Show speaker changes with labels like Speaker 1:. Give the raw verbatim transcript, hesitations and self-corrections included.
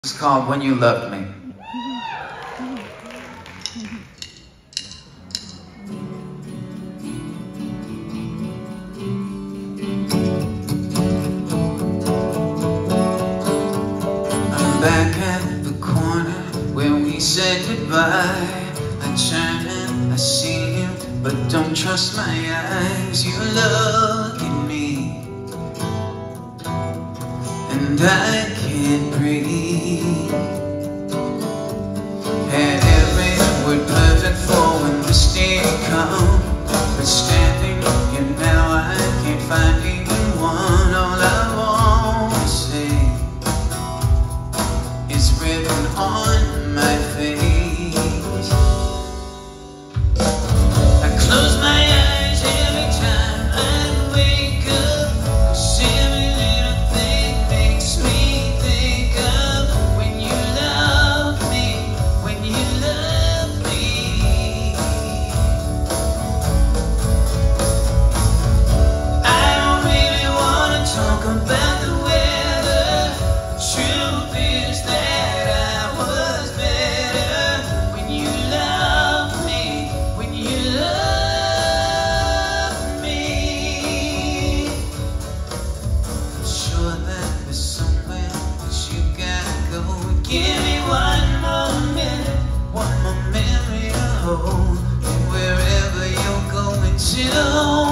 Speaker 1: It's called When You Loved Me. I'm back at the corner where we said goodbye. I turn and I see you, but don't trust my eyes. You look at me and I can't breathe. Had every word perfect for when the day come, but standing here now I can't find even one. All I want to say is written on my face. I close my eyes every time I wake up, 'cause every little thing makes me think of when you love me, when you love me. I don't really want to talk about the weather. Truth is that I was better when you loved me, when you loved me. I'm sure that there's somewhere that you gotta go. Give me one more minute, one more memory to hold, and wherever you're going to.